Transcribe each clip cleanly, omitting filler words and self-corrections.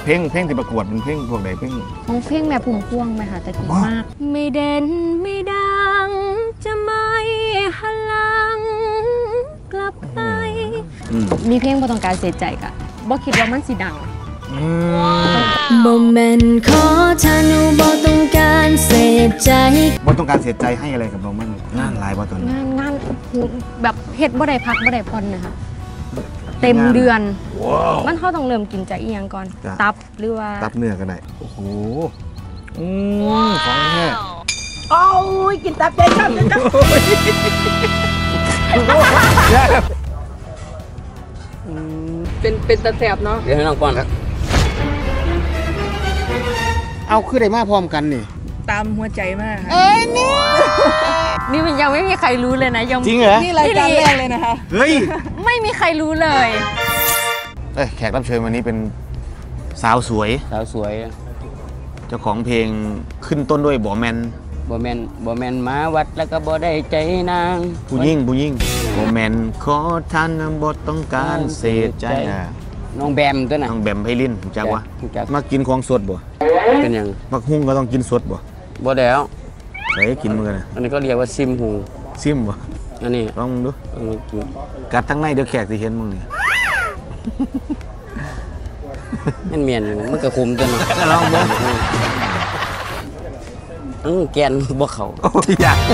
เพลงที่ประกวดเป็นเพลงพวกไหนเพลงของเพลงแม่พุ่มพวงไหมคะตะกี้มากไม่เด่นไม่ดังจะไม่หันหลังกลับไปมีเพลงบ่ต้องการเสียใจกะบ่คิดว่ามันสิดังบ่แม่นขอถ้าหนูบ่ต้องการเสียใจบ่ต้องการเสียใจให้อะไรกับเราบ้างงานหลายบ่ตอนนี้งานแบบเฮ็ดบ่ได้พักบ่ได้ผ่อนนะคะเต็มเดือนมันเขาต้องเริ่มกินจากอีหยังก่อนตับหรือว่าตับเนื้อกันได้โอ้โหของแท้โอ้ยกินตับใจจังเป็นตะแสบเนาะเดี๋ยวให้น้องป้อนครับเอาคือได้มาพร้อมกันนี่ตามหัวใจมากนี่มันยังไม่มีใครรู้เลยนะยังจริงเหรอนี่รายการแรกเลยนะคะเฮ้ยไม่มีใครรู้เลยแขกรับเชิญวันนี้เป็นสาวสวยเจ้าของเพลงขึ้นต้นด้วยบ่แมนมาวัดแล้วก็บ่ได้ใจนางผู้ยิ่งบ่แมนขอท่านบ่ต้องการเสียใจน้องแบมตัวน่ะน้องแบมไพลินจักวะมากินของสดบ่เป็นยังมักหุ้งก็ต้องกินสดบ่แล้วใส่กินมือกันอันนี้ก็เรียกว่าซิมหูซิมบ่อันนี้ลองดูกัดทั้งในเดี๋ยวแขกสิเห็นมึงนี่มันเมียนอยู่มันก็คุมตัวน่ะลองบ่แกนบ่เข้าอยาก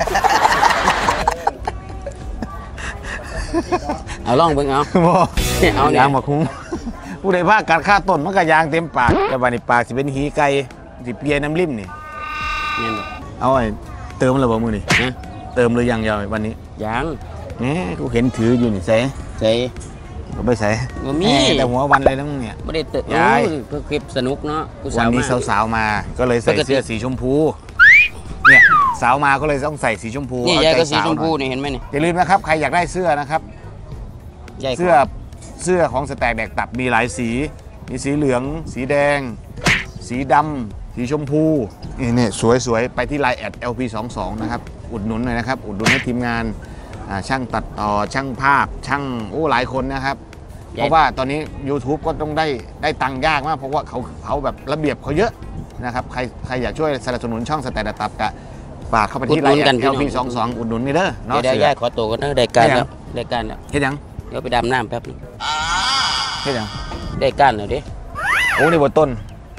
เอาลองเบิ่งเอายางมาคุ้งผู้ใดว่ากัดค่าต้นมันก็ยางเต็มปากแต่บัดนี้ปากสิเป็นหีไก่สิเปียน้ำริมนี่เอาไอ้เติมแล้วบ่มื้อนี่เติมเลยยังยาววันนี้ยังแหมกูเห็นถืออยู่นี่ใส่ก็ไปใส่บ่มีแต่หัววันอะไรทั้งเนี่ยบ่ได้เติมเพื่อคลิปสนุกเนาะวันนี้สาวๆมาก็เลยใส่เสื้อสีชมพูเนี่ยสาวมาก็เลยต้องใส่สีชมพูนี่ยายก็สีชมพูนี่เห็นไหมนี่อย่าลืมนะครับใครอยากได้เสื้อนะครับเสื้อของสแต็กแดกตับมีหลายสีมีสีเหลืองสีแดงสีดำสีชมพูนี่สวยๆไปที่ Line @LP22 นะครับอุดหนุนหน่อยนะครับอุดหนุนให้ทีมงานช่างตัดต่อช่างภาพช่างหลายคนนะครับเพราะว่าตอนนี้ YouTube ก็ต้องได้ตังค์ยากมากเพราะว่าเขาแบบระเบียบเขาเยอะนะครับใครอยากช่วยสนับสนุนช่องสแต็กแดกตับกะฝากเข้าไปที่ Line @LP22 อุดหนุนนี่เด้อเนาะเดี๋ยวย่าขอตัวกันนะได้การแล้วเฮ็ดยังเดี๋ยวไปดำน้ำแป๊บนึงเฮ็ดยังได้การแล้วดิโอ้นี่บทต้น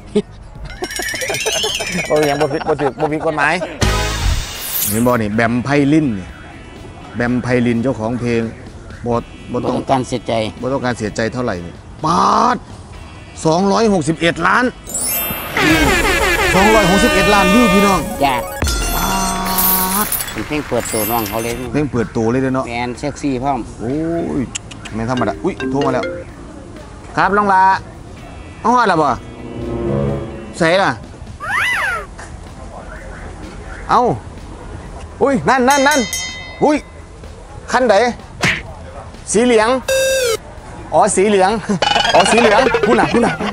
โอ้ยังบ่ผิดกฎหมายเห็นบ่นี่แบมไพลินแบมไพลินเจ้าของเพลงบ่ต้องการเสียใจบ่ต้องการเสียใจเท่าไหร่นี่ปาด261 ล้าน261 ล้านวิวพี่น้องจ้าปาดเพลงเปิดตัวน้องเขาเลยเพลงเปิดตัวเลยเนาะแมนเซ็กซี่พร้อมโอ้ยแมนธรรมดาอุ้ยโทรมาแล้วครับน้องลาเอาอะไรบ่ใส่ล่ะเอาอุ้ยนั่นอุ้ยคันไหนสีเหลืองอ๋อสีเหลืองพูดหน่ะ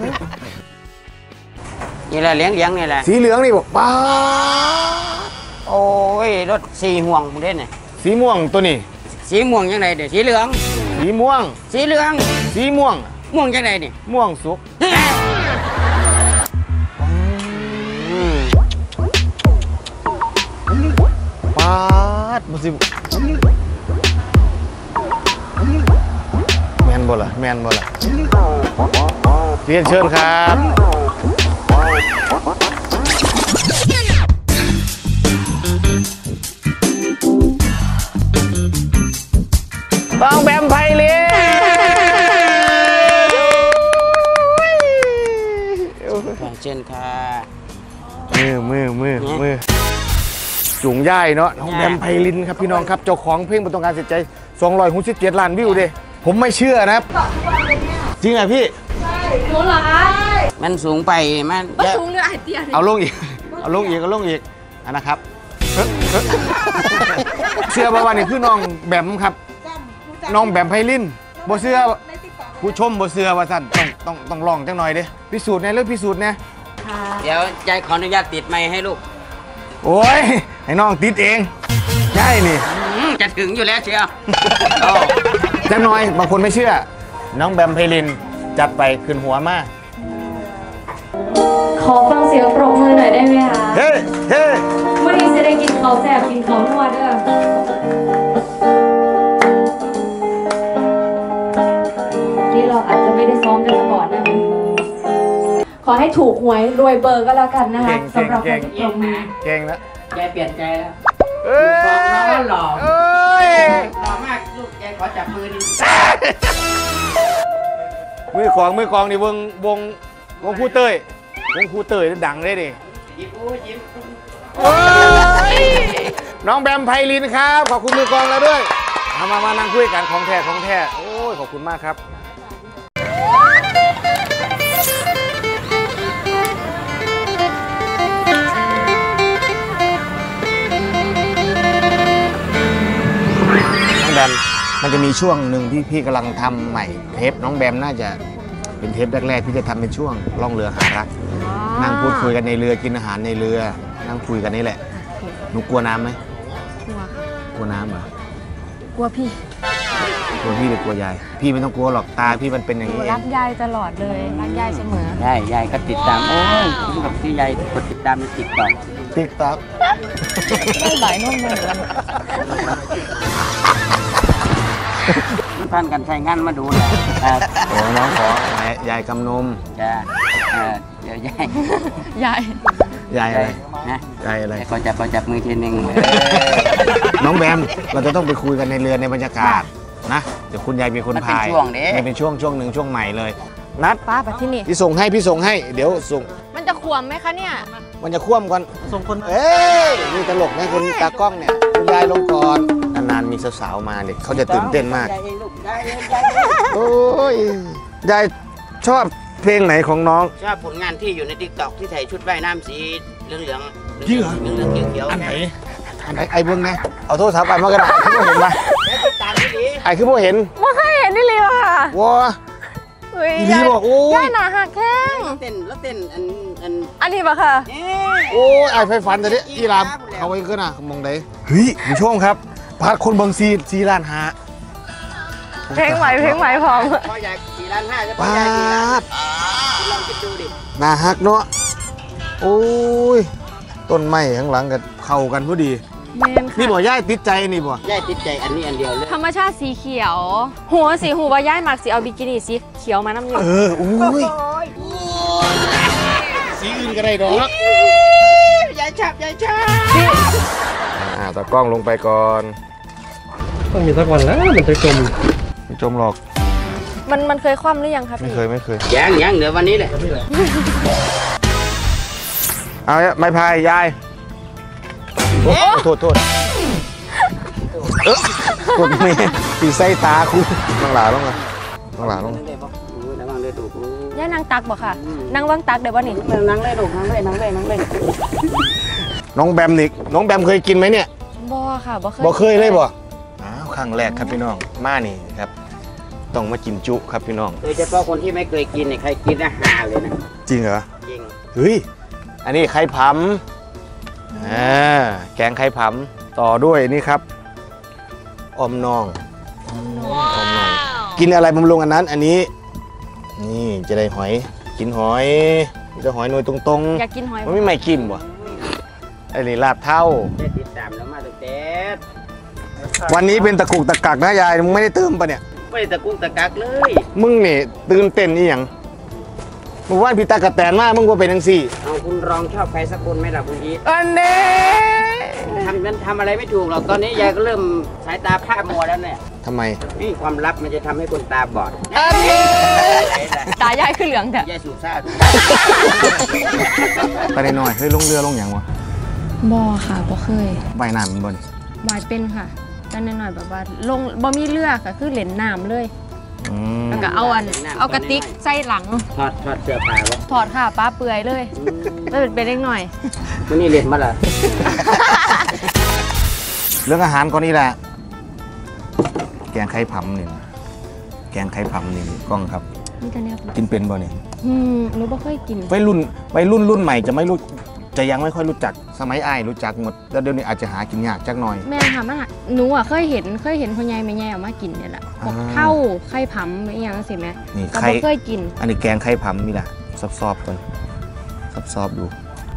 นี่แหละเหลืองนี่แหละสีเหลืองนี่บอกป้าโอ้ยรถสีม่วงมึงเด่นไงสีม่วงตัวนี้สีม่วงยังไงเดี๋ยวสีเหลืองสีม่วงสีเหลืองสีม่วงยังไงนี่ม่วงสุกปาดมาสิแมนบ่ล่ะเรียนเชิญครับต้องแบมไพลินเช่นค่ะมือจุงย่ายเนาะน้องแบมไพลินครับพี่น้องครับเจ้าของเพลงบนต้องการเสียใจ267 ล้านวิวดิผมไม่เชื่อนะครับจริงอ่ะพี่ใช่โหหลายมันสูงไปมันสูงเลยไอเตี้ยเอาลงอีกนะครับเชื่อว่าวันนี้คือน้องแบมครับน้องแบมไพลินบ่เชื่อผู้ชมบ่เชื่อว่าท่านต้องลองจังหน่อยดิพิสูจน์แน่เลยพิสูจน์แน่เดี๋ยวยายขออนุญาตติดไมค์ให้ลูกโอ้ยให้น้องติดเองใช่นี่จะถึงอยู่แล้วเชียวจังหน่อยบางคนไม่เชื่อน้องแบมไพลินจัดไปขึ้นหัวมาขอฟังเสียงปรบมือหน่อยได้ไหมคะเฮ้เฮ้วันนี้จะได้กินเขาวแซ่บกินเขาวนวดเด้อนี่เราอาจจะไม่ได้ซ้อมกันมาก่อนนะขอให้ถูกหวยรวยเบอร์ก็แล้วกันนะคะสำหรับคนที่ปรบมือเก่งนะแกเปลี่ยนใจแล้วเอ้ยบอกน้องว่าหล่อเอ้ยหล่อมากลูกแกขอจับมือดิมือกองนี่วงครูเต้ยวงครูเต้ยดังเลยดิยิ้มยิ้มโอ้ยน้องแบมไพลินครับ ขอบคุณมือกองแล้วด้วยมานั่งคุยกันของแท้โอ้ยขอบคุณมากครับน้องแบมมันจะมีช่วงหนึ่งที่พี่กำลังทำใหม่เทปน้องแบมน่าจะเป็นเทปแรกๆพี่จะทำเป็นช่วงล่องเรือหารักนั่งพูดคุยกันในเรือกินอาหารในเรือนั่งคุยกันนี่แหละหนูกลัวน้ำไหมกลัวค่ะกลัวน้ำเหรอกลัวพี่กลัวพี่หรือกลัวยายพี่ไม่ต้องกลัวหรอกตาพี่มันเป็นอย่างนี้เอรังกยายตลอดเลยรักยายเสมอยายก็ติดตามโอ้ยคุณกับที่ยายกดติดตามในติ๊กต็อกติ๊กต๊อกไม่บ่ายนุ่มเลยท่านกันใช้งานมาดูเลยครับโอ้น้องขอยายกำนมจะเดี๋ยวยายยายยายอะไรนะยายอะไรขอจับมือทีนึงน้องแบมเราจะต้องไปคุยกันในเรือในบรรยากาศนะเดี๋ยวคุณยายมีคนพายนี่เป็นช่วงหนึ่งช่วงใหม่เลยนัดป้าไปที่นี่พี่ส่งให้เดี๋ยวส่งมันจะขวมไหมคะเนี่ยมันจะคว่ำก่อนส่งคนเอ้ยนี่ตลกนะคุณตากล้องเนี่ยคุณยายลงก่อนนานๆมีสาวๆมาเด็กเขาจะตื่นเต้นมากโอ้ยยายชอบเพลงไหนของน้องชอบผลงานที่อยู่ในติ๊กต็อกที่ใส่ชุดว่ายน้ำสีเหลืองจริงเหรอเหลืองเขียวอันไหนไอ้เบิ้งนะเอาโทรศัพท์ไปมากระดาษคือพวกเห็นปะตามที่ดีไอ้คือพวกเห็นไม่เคยเห็นนี่เลยว่ะว้าอุ้ยอีหลีบอกโอ้ยยายหนาหักแข้งเต้นอันนี้ปะค่ะโอ้ยไอ้ไฟฟันแต่เนี้ยอีรามเอาไว้ขึ้นนะมองได้เฮ้ยผู้ชมครับพาดคนเบิงซีล้านหาเพลงใหม่พร้อมพออยาก4,500,000จะพอปาอยากกี่ล้านดคุณลองคิดดูดิหน้าฮักเนาะโอ้ยต้นไม้ข้างหลังกันเข้ากันพอดีแมนนี่ค่ะบ่ย่ายติดใจนี่บ่ยายติดใจอันนี้อันเดียวเลยธรรมชาติสีเขียว หัวสีหูว่าย่ายมักสีเอาบิกินี่สีเขียวมาน้ำอยู่อุ้ยสีอื่นก็ได้ดอกยายชับตากล้องลงไปก่อนต้องมีสักวันแล้วมันจะจมไม่จมหรอกมันเคยคว่ำหรือยังคะไม่พี่เคยยังเดี๋ยววันนี้แหละเอาเนี่ยไม้พายยายโอ้โทษกดเมย์ปีไส้ตาคูน้องหลาลงมาน้องหลาลงระวังเลยดูกูย่ายนางตักบ่ค่ะนางว่างตักเดี๋ยววันนี้นั่งเลยดูนั่งเลยน้องแบมนิกน้องแบมเคยกินไหมเนี่ยบ่ค่ะบ่เคยบ่เคยเลยบ่อ้าวครั้งแรกครับพี่น้องมานี่ครับต้องมากินจุครับพี่น้องโดยเฉพาะคนที่ไม่เคยกินเนี่ยใครกินอาหารเลยนะจริงเหรอจริงเฮ้ยอันนี้ไข่ผำแกงไข่ผำต่อด้วยนี่ครับอมน้องกินอะไรบำรุงอันนั้นอันนี้นี่จะได้หอยกินหอยจะหอยหน่วยตรงๆอยากกินหอยมันไม่กินบ่ไอ้นี่ลาบเท่าได้ติดตามแล้วมาตั้งแต่วันนี้เป็นตะกุกตะกักนะยายมึงไม่ได้เติมปะเนี่ยไม่ได้ตะกุกตะกักเลยมึงนี่ตื่นเต้นนี่หยังมึงว่าพี่ตากระแตนมากมึงว่าเป็นจังซี่เอาคุณรองชอบใครสักคนไหมล่ะคุณอีทอันนี้ทำอะไรไม่ถูกหรอกตอนนี้ยายก็เริ่มสายตาพร่ามัวแล้วเนี่ยทำไมนี่ความลับมันจะทำให้คนตาบอดอันนี้ตายายคือเหลืองแต่ยายสูบซ่าไปได้หน่อยเฮ้ยลงเรือลงหยังวะบ่ค่ะบ่เคยว่ายน้ำมันบนวายเป็นค่ะแต่หน่อยๆแบบว่าลงบ่มีเรือค่ะคือเหรียญน้ำเลยอืมแล้วก็เอากระติกใส่หลังถอดเสื้อผ้าวะถอดค่ะป้าเปื่อยเลยแล้วเป็นเล็กหน่อยวันนี้เรียนมาละเรื่องอาหารก่อนนี่แหละแกงไข่ผำนี่แกงไข่ผำนี่กล้องครับนี่กันเนี่ยกินเป็นบ่เนี่ยหนูบ่เคยกินวัยรุ่นใหม่จะยังไม่ค่อยรู้จักสมัยอ้ายรู้จักหมดแล้วเดี๋ยวนี้อาจจะหากินยากจักหน่อยแม่ค่ะมันหนูอ่ะเคยเห็นพ่อใหญ่แม่ใหญ่เอามากินเนี่ยแหละพวกเท่าไข่ผำอะไรอย่างเงี้ยสิแม่นี่แต่ไข่บ่เคยกินอันนี้แกงไข่ผำนี่แหละซอบๆก่อนซอบๆดู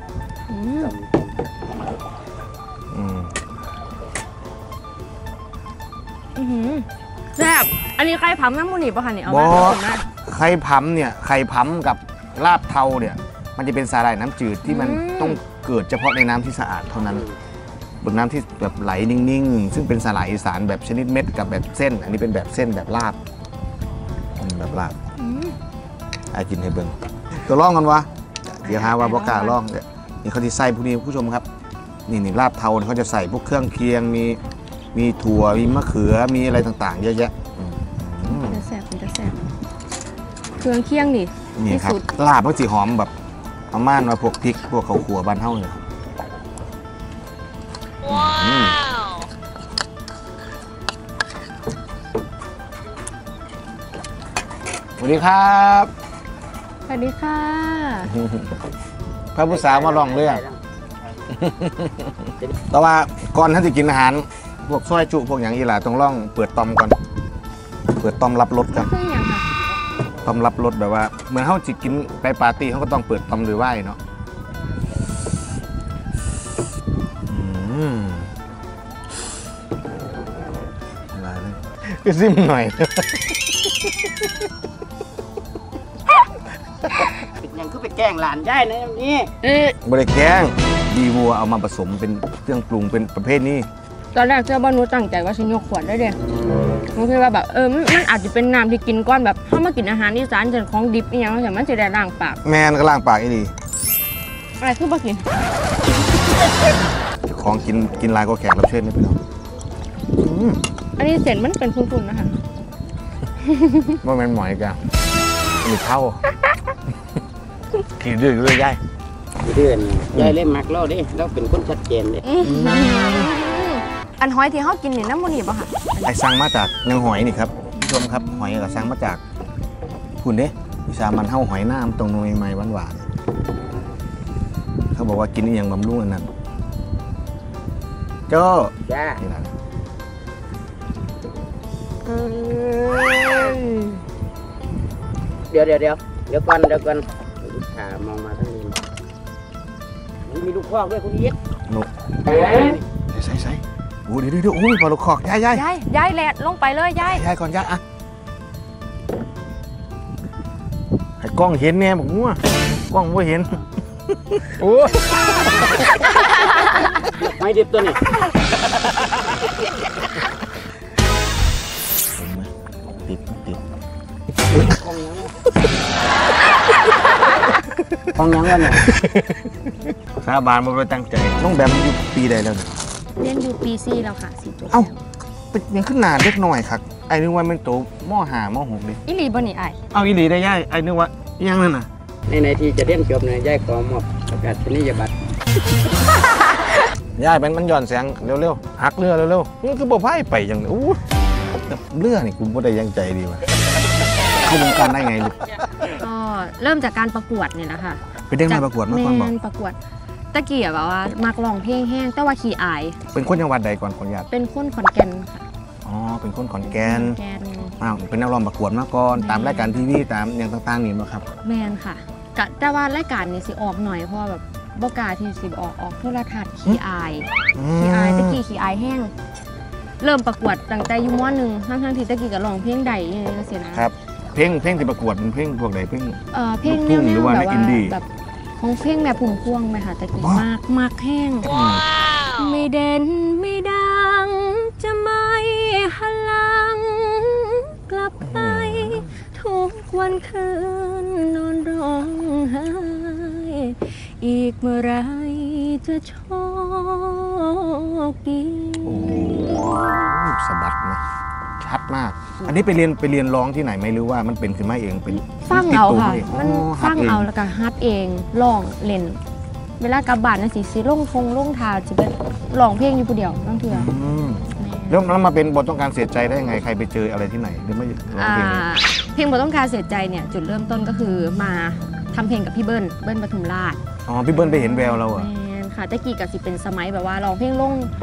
แซ่บอันนี้ใครผัมน้ำมูนี่ปะคะเนี่ยเอาบอมาไข่ผำเนี่ยไข่ผำกับลาบเทาเนี่ยมันจะเป็นสาหร่ายน้ำจืดที่มันต้องเกิดเฉพาะในน้ำที่สะอาดเท่านั้นบนน้ำที่แบบไหลนิ่งๆซึ่งเป็นสาหร่ายอีสานแบบชนิดเม็ดกับแบบเส้นอันนี้เป็นแบบเส้นแบบลาบแบบลาบไอ้กินให้เบิ่งตัวล่องกันวะเดี๋ยวหาว่าบอกล้าล่องเนี่ยนี่เขาจะใส่พวกนี้ผู้ชมครับนี่ลาบเทาเนี่ยเขาจะใส่พวกเครื่องเคียงมีถั่วมีมะเขือมีอะไรต่างๆเยอะแยะจะแซ่บมันจะแซ่บเครื่องเคียงนี่นี่ที่ครับสุดลาบมันสีหอมแบบประมาณว่าพวกพริกพวกข้าวขัวบ้านเฮาเนี่ยสวัสดีครับสวัสดีค่ะพระผู้สาวมาลองเรื่อง แต่ว่าก่อนท่านจะกินอาหารพวกซอยจุพวกอย่างอีหล่าต้องล่องเปิดตอมก่อนเปิดตอมรับรสกันคืออย่างค่ะตอมรับรสแบบว่าเหมือนเขาจิกินไปปาร์ตี้เขาก็ต้องเปิดตอมหรือไหวเนาะอะไรเลยก็ซิมหน่อยเป็นยังคือไปแกล้งหลานย่ายนะนี่บริแกงดีวัวเอามาผสมเป็นเครื่องปรุงเป็นประเภทนี้ตอนแรกเจ้าบ้านนู้ตั้งใจว่าฉันยกขวดได้เด็หนูคิดว่าแบบมันอาจจะเป็นน้ำที่กินก้อนแบบถ้ามากินอาหารอีสานจนของดิบอย่างเงี้ยมันจะได้ล้างปากแมนก็ล่างปากอีดีอะไรคือบ่กินของกินลายก็แขกรับเชิญไม่เป็นหรอกอันนี้เส้นมันเป็นฝุ่นๆนะคะว่ามันหมอยกันมีเท่าขี่ดื้อเลยย่ายเดือนย่ายเล่นมักเราดิเราเป็นคนชัดเจนเลยอันหอยที่เขากินเนี่ยน้ำมันหนีบป่ะค่ะไอ้สั่งมาจากเนื้อหอยนี่ครับผู้ชมครับหอยก็สั่งมาจากคุณเด้วิชามันเท่าหอยน้ำตรงนยไม้หวานๆเขาบอกว่ากินอย่างบำรุงอันนั้นเจ้าจ้านี่แหละเดี๋ยวก่อนถามองมาทั้งนี้มันมีลูกคอกด้วยคุณยิดนุใส่โอ้เดี๋ยวโอ้ยปลาลูกคอกย้ายยายแหลดลงไปเลยยายย้ายก่อนย้ายอ่ะให้กล้องเห็นแน่บอกงัวกล้องไม่เห็นโอ้ไม่ดิบตัวนี้ติดของยังวะเนี่ยสาบานมาไปตั้งใจน้องแบมอยู่ปีใดแล้วเนี่ยเรียนอยู่ปี4แล้วค่ะ4 เอ้าเป็นยังขึ้นหนาเล็กหน่อยครับไอ้นึกว่ามันโตม.5 ม.6เลยอีหลีบ่นี่อ้ายเอาอีหลีได้ย่ายไอ้นึกว่ายังนั่นน่ะในที่จะเรียนจบเนี่ยย่ายขอมอบประกาศนียบัตรย่ายมันหย่อนแสงเร็วๆหักเรือเร็วๆนี่คือบ่พายไปอย่างนี้อู้เรือนี่กูบ่ได้ยังใจดีว่ะเข้าวงการได้ไงลูกก็เริ่มจากการประกวดเนี่ยแหละค่ะไปเด้งมาประกวดมาก่อนบอกแม่ประกวดตะเกียบแบบว่ามักร้องเพลงแห้งแต่ว่าขี้อายเป็นคนจังหวัดใดก่อนขออนุญาตเป็นคนขอนแก่นค่ะอ๋อเป็นคนขอนแก่นแก่นอ้าวเป็นนักร้องประกวดมาก่อนตามรายการทีวีตามอย่างต่างๆนี่มั้งครับแมนค่ะแต่ว่ารายการนี่สิออกหน่อยเพราะว่าแบบบกล้าที่สิออกโทรทัศน์ขี้อายตะกี้ขี้อายแห้งเริ่มประกวดตั้งแต่อยู่ม.1ทั้งที่ตะกี้ก็ร้องเพลงใดอย่างเงี้ยสินะครับเพลงที่ประกวดเป็นเพลงพวกไหนเพลงเพลงลูกทุ่งแนหรือวว่าๆในแบบอินดี้ว่าแบบของเพลงแม่พุ่มพวงไหมค่ะตะกี้มากแห้งไม่เด่นไม่ดังจะไม่หันหลังกลับไปทุกวันคืนนอนร้องไห้อีกเมื่อไรจะโชคดีโอ้โหสะบัดนะชัดมาก อันนี้ไปเรียนร้องที่ไหนไหมหรือว่ามันเป็นขึ้นมาเองเป็นฟังเอาค่ะติดตัวมันอ๋อฟังฮัดเอาแล้วก็ฮัดเองร้องเล่น เวลากลับบ้านนะสิลงทาจะเป็นร้องเพลงอยู่ผู้เดียวบางเทื่ออืมแล้วมาเป็นบทต้องการเสียใจได้ยังไงใครไปเจออะไรที่ไหนหรือไม่ร้องเพลงเองเพลงบ่ต้องการเสียใจเนี่ยจุดเริ่มต้นก็คือมาทำเพลงกับพี่เบิ้ลปทุมราชอ๋อพี่เบิ้ลไปเห็นแววเราเหรอแม่นค่ะตะกี้กับสิเป็นสมัยแบบว่าร้องเพลงลง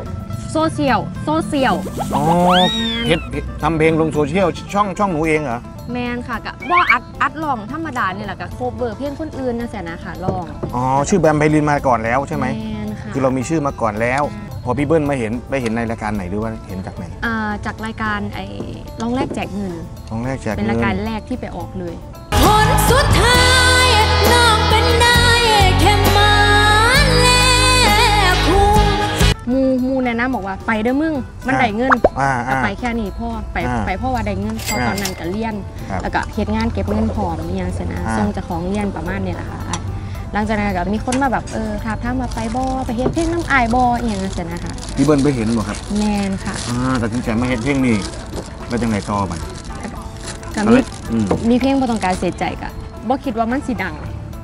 โซเชียลอ๋อเฮ็ดทำเพลงลงโซเชียลช่องหนูเองเหรอแมนค่ะกะบ่อัดลองธรรมดานี่แหละกะโคเวอร์เพลงคนอื่นนะแสนะค่ะลองอ๋อชื่อแบมไพลินมาก่อนแล้วใช่ไหมแมนค่ะคือเรามีชื่อมาก่อนแล้ว พอพี่เบิ้ลมาเห็นไปเห็นในรายการไหนหรือว่าเห็นจากไหนจากรายการร้องแรกแจกเงินครั้งแรกแจกเป็นเงิรายนการแรกที่ไปออกเลยผลสุดท้ายน้องเป็นได้แค่มาแลกคุ้มมูแนะนำบอกว่าไปเด้อมึงมันได้เงินอ่าไปแค่นี้พ่อไปพ่อว่าได้เงินพอตอนนั้นก็เรียนครับแล้วก็เฮ็ดงานเก็บเงินพร้อมอหยังเสยนะ ส่งเจ้าของเรียนประมาณนี้แหละค่ะหลังจากนั้นก็มีคนมาแบบถามมาไปบ่ไปเฮ็ดเพลงน้ำอายบ่อหยังเสยนะคะพี่เบิ้ลไปเห็นบ่ครับแมนค่ะตัดสินใจมาเห็นเพลงนี้แล้วจังไหนต่อไปก็มีเพลงบ่ต้องการเสียใจก็บ่คิดว่ามันสิดัง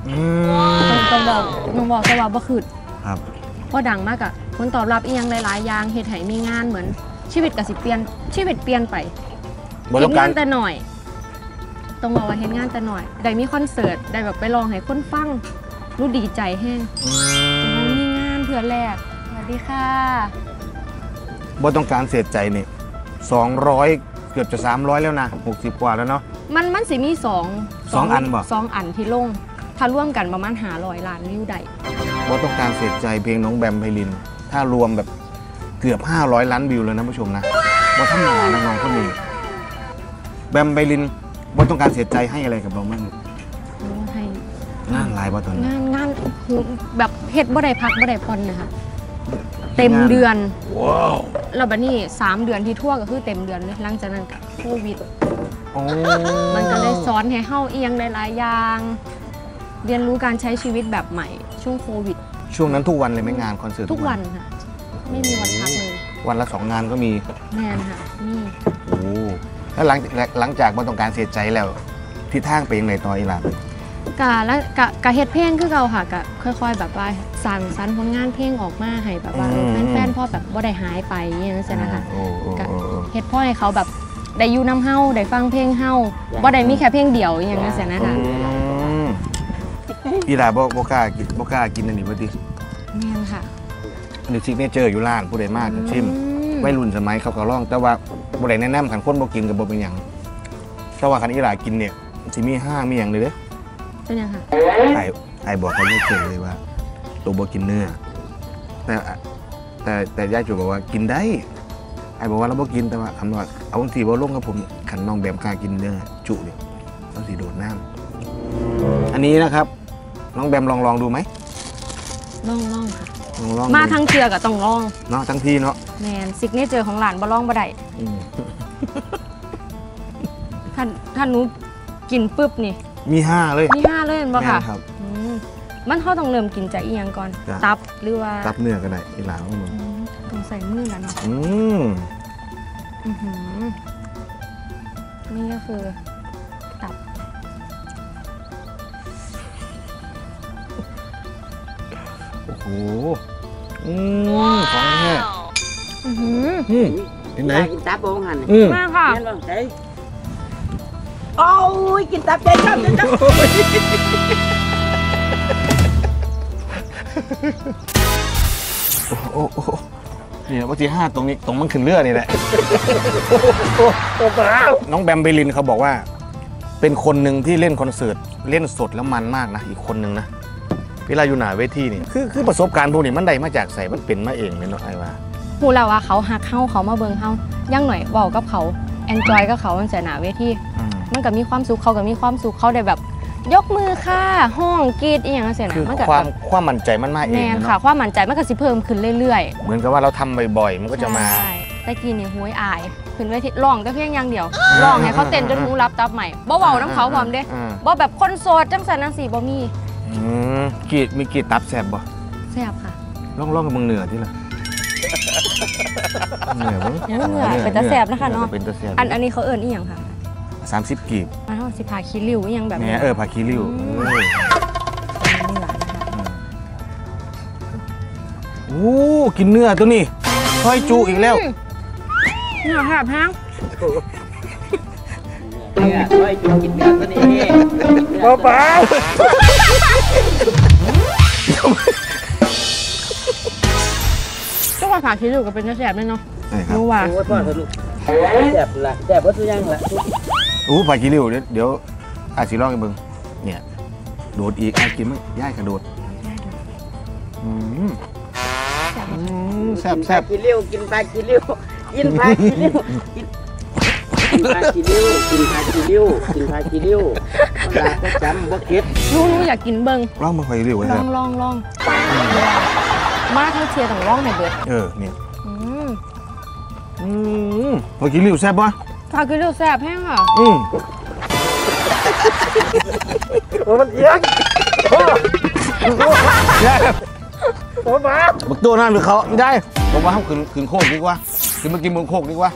ต้องบอกแต่ว่าบ่คือครับพอดังมากอะคนตอบรับอีหยังหลายๆอย่างเฮ็ดให้มีงานเหมือนชีวิตก็สิเปลี่ยนชีวิตเปลี่ยนไปบริเฮ็ดกางาร นแต่หน่อยต้องบอกว่าเฮ็ดงานแต่หน่อยได้มีคอนเสิร์ตได้แบบไปร้องให้คนฟังรู้ดีใจแฮงมีงานเพื่อแรกสวัสดีค่ะบ่ต้องการเสียใจนี่200เกือบจะ300แล้วนะ60กว่าแล้วเนาะมันสิมีสองอันบ่สองอันที่ลงถ้าร่วมกันประมาณ500 ล้านวิวได้บ่ต้องการเสียใจเพลงน้องแบมไพลินถ้ารวมแบบเกือบ500 ล้านวิวแล้วนะผู้ชมนะบ่ธรรมดานะน้องคนนี้แบมไพลินบ่ต้องการเสียใจให้อะไรกับเราบ้างให้งานหลายบ่ตอนนี้งานแบบเฮ็ดบ่ได้พักบ่ได้ผ่อนนะคะเต็มเดือนว้าวแล้วบัดนี้3 เดือนที่ทั่วก็คือเต็มเดือนเลยหลังจากนั้นก็โควิดโอ้มันก็เลยสอนให้เฮาเอียงหลายๆอย่างเรียนรู้การใช้ชีวิตแบบใหม่ช่วงโควิดช่วงนั้นทุกวันเลยไหมงานคอนเสิร์ตทุกวันค่ะไม่มีวันพักเลยวันละ2 งานก็มีแม่นค่ะนี่โอ้แล้วหลังจากบ่ต้องการเสียใจแล้วทิศทางไปยังไงต่ออีหล่ะกะเฮ็ดเพลงคือเก่าค่ะกะค่อยๆแบบว่าสร้างสรรค์ผลงานเพลงออกมาให้แบบว่าแฟนๆพอแบบบ่ได้หายไปอย่างนี้ใช่นะคะ กะเฮ็ดพ่อให้เขาแบบได้อยู่น้ำเฮาได้ฟังเพลงเฮาบ่ได้มีแค่เพลงเดียวอย่างนั้นเสียนะคะอีหล่ะบ่กล้ากินอันนี้บ่ติแม่นค่ะอันนี้ซิกเนเจอร์อยู่ร้านผู้ใดมากก็ชิมวัยรุ่นสมัยเขาก็ร้องแต่ว่าบ่ได้แนะนำคันคนบ่กินก็บ่เป็นหยังแต่ว่าคันอีหล่ะกินเนี่ยสิมี5มีหยังเลยเด้เป็นยังค่ะไอ้บอกเขาไม่เจอเลยว่าตัวบ่กินเนื้อแต่ย่าจูบอกว่ากินได้ไอ้บอกว่าเราบ่กินแต่ว่าคำว่าเอาสิบ่ลงกับผมขันน้องแบมกล้ากินเนื้อจุดิต้องสิโดดน้ำอันนี้นะครับน้องแบมลองดูไหมล่องค่ะลองมาทางเชือกก็ต้องล่องเนาะทั้งที่เนาะแมนซิกเนเจอร์ของหลานบ่ล่องบ่ได้อืมถ้าหนูกินปุ๊บนี่มี5เลยมี5เลยเห็นบ่ค่ะแม่นครับมันเขาต้องเริ่มกินจากอีหยังก่อนจ้ะตับหรือว่าตับเนื้อก็ได้อีหลาของมึงต้องใส่มือแล้วเนาะอืมอื้อหือนี่ก็คือตับโอ้โหของแท้อื้อหือเห็นไหนกินตับโบ้งหันมากค่ะแม่นบ่ได้โอ้ยกินตับใจจ้ำโอ้นี่นะว่าที่5ตรงนี้ตรงมันขึ้นเรือนี่แหละ น้องแบมไพลินเขาบอกว่า เป็นคนหนึ่งที่เล่นคอนเสิร์ตเล่นสดแล้วมันมากนะอีกคนหนึ่งนะเวลาอยู่หน้าเวทีนี่คือประสบการณ์พวกนี้มันได้มาจากใส่มันเป็นมาเองเลยเนาะไอ้ว่าหูเราว่าเขาหักเขามาเบิ่งเฮาย่างหน่อยเว้ากับเขาแอนจอยกับเขามันจะหนาเวทีมันก็มีความสุขเขาก็มีความสุขเขาได้แบบยกมือค่ะห้องกรีดอีหยังเสียคือนะมันก็ความมั่นใจมันมาเอแมงนเนาะค่ะความมั่นใจมันก็สิเพิ่มขึ้นเรื่อยๆเหมือนกับว่าเราทำบ่อยๆมันก็จะมาใช่แต่กี้นี่ห้วยอายขึ้นเวทีร้องแต่เพียงอย่างเดียวร้องให้เขาเต้นจนหูรับตับใหม่บ่เว้าน้ำเขาพร้อมเด้บ่แบบคนโสดจังสันจังสี่บ่มีมีกีดตับแสบบ่แซ่บค่ะล่องกับมึงเหนือที่ละเหนือมั้งเหนือเป็นตาแซ่บนะคะเนาะเป็นตาแสบอันนี้เขาเอิ้นอีหยังค่ะ 30 กีบมันเฮาสิพาขี้ริ้วอีหยังแบบแหนี้มผักคีริ้วเหนือนะคะโอ้กินเนื้อตัวนี้ซอยจุอีกแล้วเหนือแซ่บแฮงเนี่ยไว้กินแบบนี้เปล่าจังหวะว่าฝากคิดอยู่กับเป็นแซ่บเลยเนาะใช่ครับรู้ว่าโอ้ยพ่อเถอะลูกแซ่บละแซ่บว่าตัวยังละอู้ผักกีริ้วเดี๋ยวอาจสิลองกันเบิ่งเนี่ยโดดอีกกินมั้ยย่ายกระโดดแซ่บกินเลี้ยวกินปลากินเลี้ยวกินปลากินเลี้ยวกินปลากินเลี้ยวกินปลากินเลี้ยวกินปลากินเลี้ยวปลาก็จำว่าเก็บรู้อยากกินเบิ้งลองมาผักกีริ้วกันลคอรับงมากเชียร์ต้องร้องในเบิร์ดเนี่ยผักกีริ้วแซ่บปะฝากคิดอยู่แซ่บแห้งค่ะมันเยอะบักตัวนั่นหรือเขาไม่ได้ผมว่าเขาขึ้นโคกดีกว่าขึ้นมากินบนโคกดีกว่า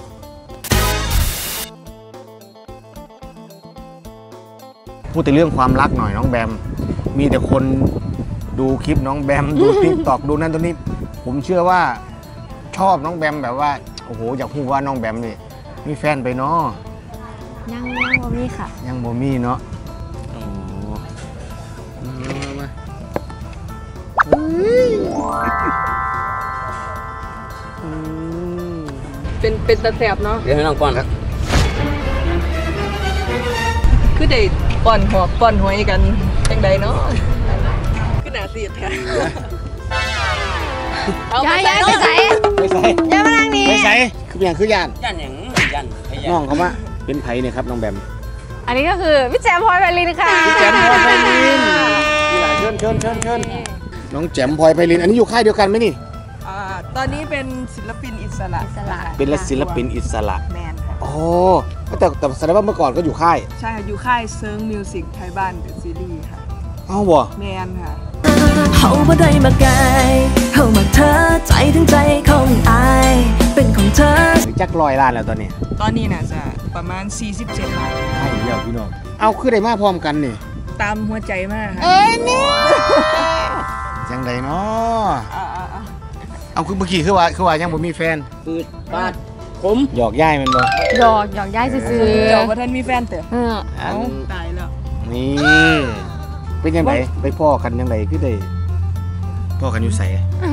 พูดแต่เรื่องความรักหน่อยน้องแบมมีแต่คนดูคลิปน้องแบมดูติ๊กตอกดูนั่นตัวนี้ผมเชื่อว่าชอบน้องแบมแบบว่าโอ้โหอยากพูดว่าน้องแบมนี่มีแฟนไปเนาะยังบ่มีค่ะยังบ่มีเนาะโอ้มาเป็นตะแสบเนาะเดี๋ยวให้น้องก่อนครับคือได้ป้อนหวยกันจังใดเนาะคือหน้าซีดแท้ย้ายไปใส่ไม่ใส่ย้ายมานั่งนี่ไม่ใส่คืออย่างคือย่านยันอย่างยันน้องเขามาเป็นไผเนี่ยครับน้องแบมอันนี้ก็คือพี่แจมพลอยไพลินค่ะแจมพลอยไพลินเชิญน้องแจมพลอยไพลินอันนี้อยู่ค่ายเดียวกันไหมนี่ตอนนี้เป็นศิลปินอิสระสลัดเป็นศิลปินอิสระแมนค่ะโอ้แต่แสดงว่าเมื่อก่อนก็อยู่ค่ายใช่ค่ะอยู่ค่ายเซิร์งมิวสิกไทยบ้านเป็นซีรีส์ค่ะเอ้าบ่แมนค่ะเฮาบ่ได้มาไกลเฮามาเธอใจถึงใจของอายเป็นของเธอจัก100 ล้านแล้วตอนนี้ตอนนี้น่าจะประมาณ 47 ล้านใช่เดียวพี่น้องเอาคือได้มาพร้อมกันนี่ตามหัวใจมากค่ะจังไดเนาะอ่าเอาคือเมื่อกี้คือว่ายังบ่มีแฟนปืดปาดขมหยอกย่ายมันบ่หยอกย้ายซื่อเจ้าว่าท่านมีแฟนเต๋อเอออันตายแล้วนี่เป็นยังไงไปพ่อกันยังไงคือได้พ่อกันอยู่ไส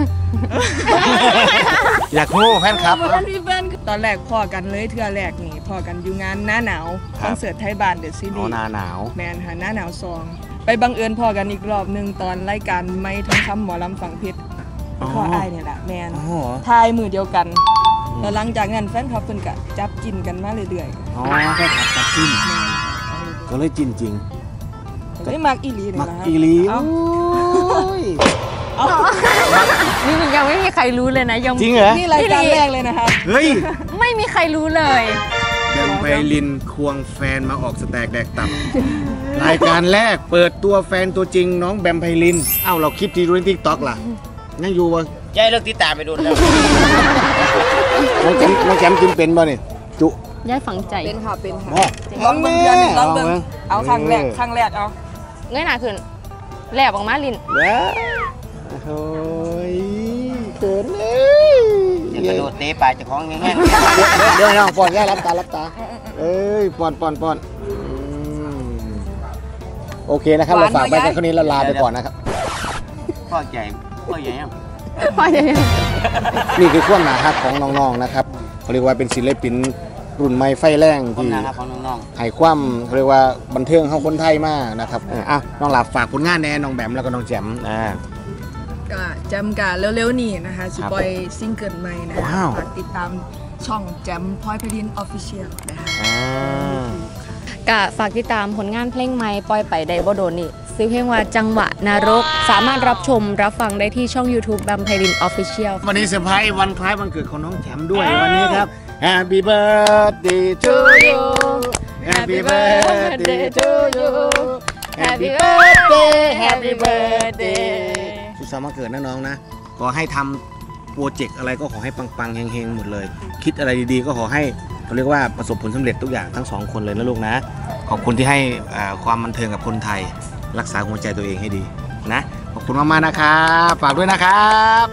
อยากรู้แฟนครับท่านมีแฟนตอนแรกพ่อกันเลยเทื่อแรกนี่พ่อกันอยู่งานหน้าหนาวคครับ อนเสิร์ตไทยบ้านเดอะซีอ๋รีอส์หน้าหนาวแมนค่ะหน้าหนาวซอง ไปบังเอิญพอกันอีกรอบหนึ่งตอนรายการไม่ทองคำหมอลำฝังเพชรพ่ออ้ายเนี่ยแหละแมนอ๋อทายมือเดียวกันแล้วหลังจากนั้นแฟนคลับเพิ่นก็จับกินกันมาเรื่อยอ๋อแค่ขับตัดจิ้นๆแมนก็เลยจิ้นจริงก็ได้มักอีหลีนี่มักแหละครับอีหลีเอ้านี่มันยังไม่มีใครรู้เลยนะยังจริงเหรอนี่รายการแรกเลยนะคะเฮ้ยไม่มีใครรู้เลยแบมไพลินควงแฟนมาออกสแต็กแดกตับ รายการแรกเปิดตัวแฟนตัวจริงน้องแบมไพลินเอ้าเราคลิปที่ดูในทิกตอกล่ะยังอยู่บ่ใจเลิกติดตามไปโดนแล้วน้องแจมกินเป็นบ่เนี่ยจุย้ายฝังใจเป็นค่ะเป็นค่ะบ่ลองเบิ่งเดือนหนึ่งลองเบิ่งลองเบิ่งเอาครั้งแรกเอาเงยหน้าขึ้นแหลบออกมาลินว้าโอ้ยเกินเลยจะกระโดดเตะปลาเจ้าของแง่ๆเดี๋ยวน้องป้อนย่ารับตาเอ้ยป้อนโอเคนะครับเราฝากไว้แค่คนนี้แล้วลาไปก่อนนะครับพ่อใหญ่ยังนี่คือขั้วหนาฮักของน้องๆนะครับเขาเรียกว่าเป็นศิลปินรุ่นใหม่ไฟแรงผมที่นะครับของน้องให้ความเขาเรียกว่าบันเทิงของคนไทยมากนะครับอ่ะน้องหลับฝากผลงานแน่น้องแบมแล้วก็น้องแจมก็จำกันเร็วๆนี่นะคะสิปล่อยซิงเกิลใหม่นะคะว้าวฝากติดตามช่องแจมพลอยไพลินออฟฟิเชียลนะคะก็ฝากติดตามผลงานเพลงใหม่ปล่อยไปได้บ่โดนนี่ซื้อเพลงว่าจังหวะนรก สามารถรับชมรับฟังได้ที่ช่อง YouTube แบมไพลินออฟฟิเชียลวันนี้เซอร์ไพรส์วันคล้ายวันเกิดของน้องแจมด้วยวันนี้ครับ Happy birthday to you Happy birthday to you Happy birthday สุขสันต์วันเกิดนะน้องนะขอให้ทำโปรเจกต์อะไรก็ขอให้ปังๆเฮงๆหมดเลย คิดอะไรดีๆก็ขอให้เขาเรียกว่าประสบผลสำเร็จทุกอย่างทั้งสองคนเลยนะลูกนะ ขอบคุณที่ให้ความบันเทิงกับคนไทย รักษาหัวใจตัวเองให้ดีนะขอบคุณมากๆนะครับฝากด้วยนะครับ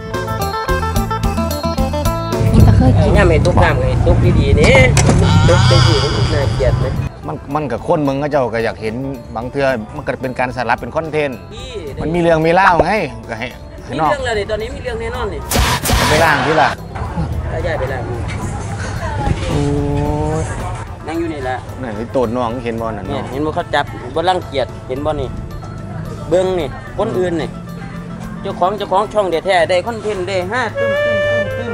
นี่ตะเคยกินๆย่าไม่ตุกน้ำเลยตุกดีๆนี่ตุกเป็นผู้น่าเกลียดไหมมันกับคนมึงก็เจ้าก็อยากเห็นบางเทื่อมันก็เป็นการสาระเป็นคอนเทนต์มันมีเรื่องมีเล่าไงก็ให้มีนอกเรื่องอะไรตอนนี้มีเรื่องแน่นอนนี่มไปล่างที่ล่ะถ้าย้ายไปแล้วโอ้ยนั่งอยู่นี่แหละไหนตูดน้องเห็นบอลน่ะเนี่น้ยองเห็นบ่เขาจับบ่รังเกียจเห็นบ่นี่เบิ่งนี่คนอื่นนี่เจ้าของช่องแท้ๆได้คอนเทนต์ได้5ตึ้ม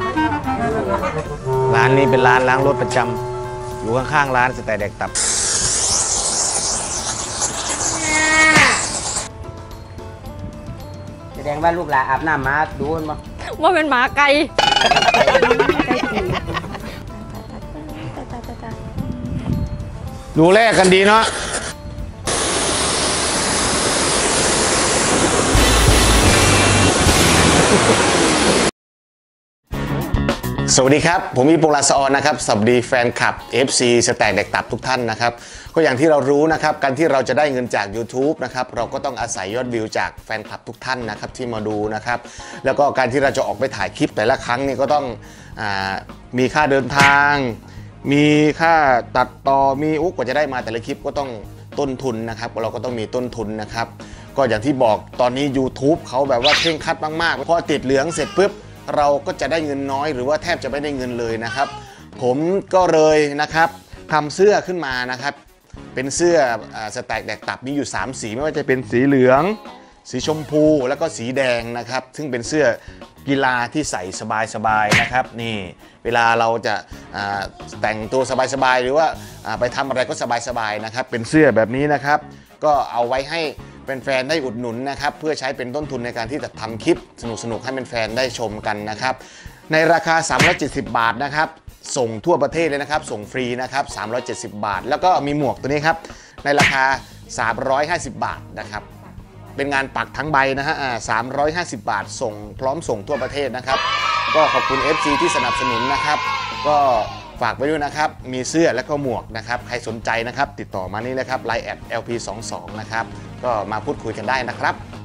ร้านนี้เป็นร้านล้างรถประจำอยู่ข้างๆร้านสแตกแดกตับแสดงว่าลูกหลานอาบน้ำมาดูมันบ่ว่าเป็นหมาไก่ดูแลกันดีเนาะสวัสดีครับ ผมอีปงลาสออนนะครับสวัสดีแฟนคลับ FC สแตกแดกตับทุกท่านนะครับก็อย่างที่เรารู้นะครับการที่เราจะได้เงินจาก YouTube นะครับเราก็ต้องอาศัยยอดวิวจากแฟนคลับทุกท่านนะครับที่มาดูนะครับแล้วก็การที่เราจะออกไปถ่ายคลิปแต่ละครั้งนี่ก็ต้องมีค่าเดินทางมีค่าตัดต่อมีกว่าจะได้มาแต่ละคลิปก็ต้องต้นทุนนะครับเราก็ต้องมีต้นทุนนะครับก็อย่างที่บอกตอนนี้ YouTube เขาแบบว่าเคร่งครัดมากๆพอติดเหลืองเสร็จปุ๊บเราก็จะได้เงินน้อยหรือว่าแทบจะไม่ได้เงินเลยนะครับผมก็เลยนะครับทำเสื้อขึ้นมานะครับเป็นเสื้อสแตกแดกตับมีอยู่3สีไม่ว่าจะเป็นสีเหลืองสีชมพูแล้วก็สีแดงนะครับซึ่งเป็นเสื้อกีฬาที่ใส่สบายๆนะครับนี่เวลาเราจะแต่งตัวสบายๆหรือว่าไปทำอะไรก็สบายๆนะครับเป็นเสื้อแบบนี้นะครับก็เอาไว้ให้แฟนๆได้อุดหนุนนะครับเพื่อใช้เป็นต้นทุนในการที่จะทำคลิปสนุกๆให้แฟนๆได้ชมกันนะครับในราคา370 บาทนะครับส่งทั่วประเทศเลยนะครับส่งฟรีนะครับ370 บาทแล้วก็มีหมวกตัวนี้ครับในราคา350 บาทนะครับเป็นงานปักทั้งใบนะฮะ350 บาทส่งพร้อมส่งทั่วประเทศนะครับก็ขอบคุณ FC ที่สนับสนุนนะครับก็ฝากไว้ด้วยนะครับมีเสื้อและก็หมวกนะครับใครสนใจนะครับติดต่อมานี่เลยครับ Line@ LP22 นะครับก็มาพูดคุยกันได้นะครับ